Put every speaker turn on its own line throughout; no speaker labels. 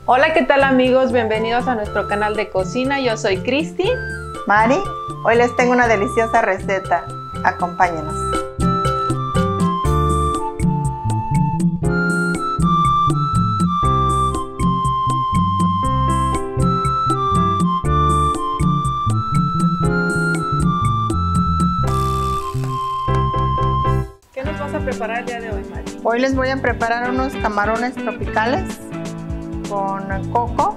Hola, ¿qué tal amigos? Bienvenidos a nuestro canal de cocina. Yo soy Cristi.
Mari, hoy les tengo una deliciosa receta. Acompáñenos.
¿Qué nos vas a preparar el día de hoy, Mari?
Hoy les voy a preparar unos camarones tropicales con coco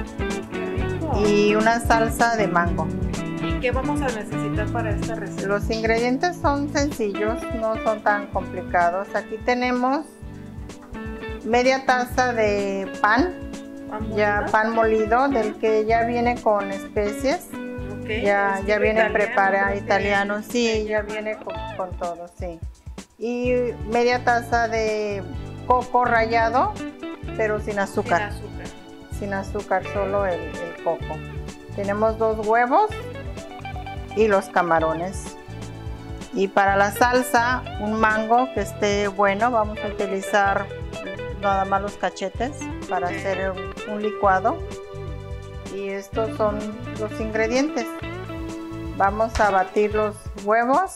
y una salsa de mango.
¿Y qué vamos a necesitar para esta receta?
Los ingredientes son sencillos, no son tan complicados. Aquí tenemos media taza de pan, pan molido, del que ya viene con especies.
Okay.
Ya viene preparado, italiano, sí, ya
llama,
viene
¿no?
con todo, sí. Y media taza de coco rallado, pero sin azúcar. Sin azúcar, solo el coco. Tenemos 2 huevos y los camarones. Y para la salsa, un mango que esté bueno. Vamos a utilizar nada más los cachetes para hacer un licuado. Y estos son los ingredientes. Vamos a batir los huevos.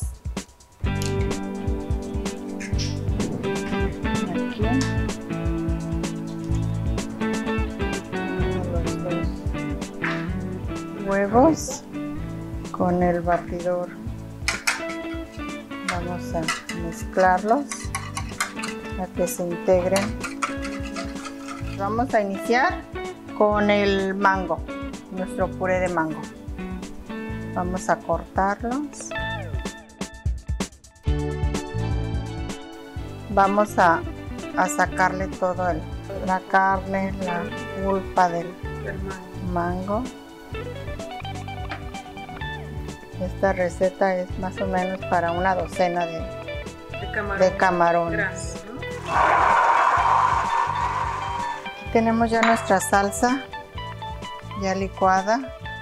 Aquí. Los 2 huevos con el batidor. Vamos a mezclarlos a que se integren. Vamos a iniciar con el mango, nuestro puré de mango. Vamos a cortarlos. Vamos a sacarle todo la carne, la pulpa del mango. Esta receta es más o menos para una docena de camarones.
Gracias, ¿no?
Aquí tenemos ya nuestra salsa ya licuada.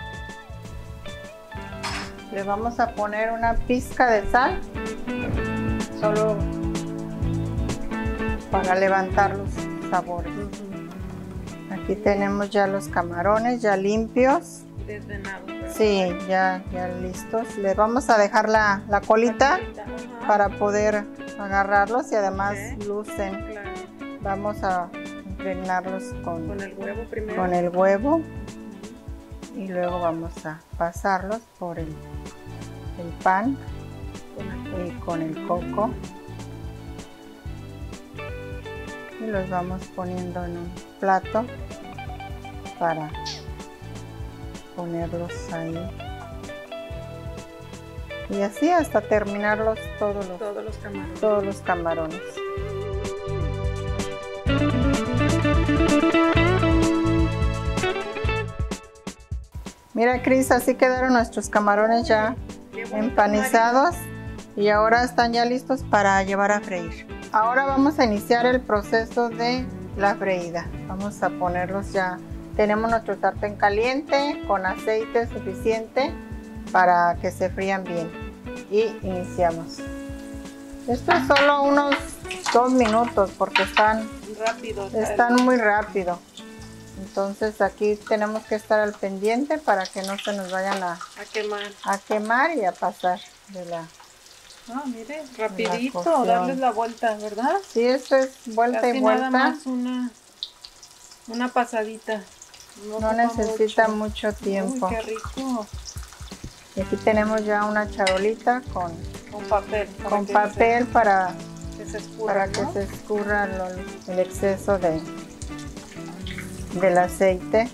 Le vamos a poner una pizca de sal, solo para levantar los sabores. Aquí tenemos ya los camarones ya limpios.
Desvenados, ¿verdad?
Sí, ya listos. Les vamos a dejar la colita para poder agarrarlos y además lucen.
Claro.
Vamos a impregnarlos
Con el huevo primero.
con el huevo y luego vamos a pasarlos por el pan y con el coco. Y los vamos poniendo en un plato para ponerlos ahí. Y así hasta terminarlos todos los camarones. Mira, Cris, así quedaron nuestros camarones ya empanizados y ahora están ya listos para llevar a freír. Ahora vamos a iniciar el proceso de la freída. Vamos a ponerlos ya. Tenemos nuestro sartén caliente con aceite suficiente para que se frían bien. Y iniciamos. Esto es solo unos 2 minutos porque están muy rápido. Entonces aquí tenemos que estar al pendiente para que no se nos vayan a quemar y a pasar de la...
Ah, mire, rapidito, darles la vuelta, ¿verdad?
Sí, esto es vuelta
casi
y vuelta.
Nada más una pasadita.
No necesita mucho tiempo.
Uy, qué rico.
Y aquí tenemos ya una charolita con
papel.
Para
que se escurra,
que se escurra el exceso del aceite.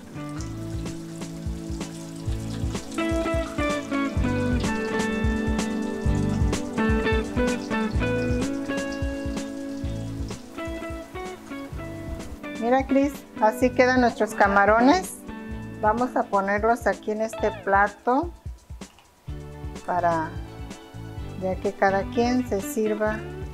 Mira, Cris, así quedan nuestros camarones. Vamos a ponerlos aquí en este plato para ya que cada quien se sirva.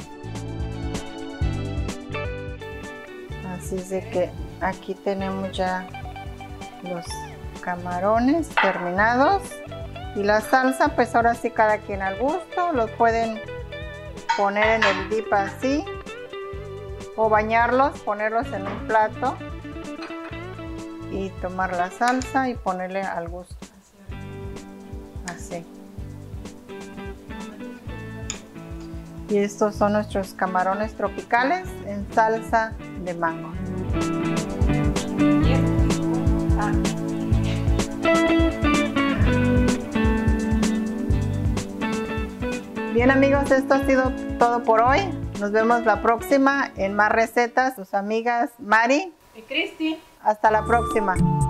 Así es de que aquí tenemos ya los camarones terminados y la salsa, pues ahora sí cada quien al gusto. Los pueden poner en el dip así o bañarlos, ponerlos en un plato y tomar la salsa y ponerle al gusto. Así. Y estos son nuestros camarones tropicales en salsa de mango. Bien amigos, esto ha sido todo por hoy. Nos vemos la próxima en más recetas. Sus amigas Mari
y Cristi.
Hasta la próxima.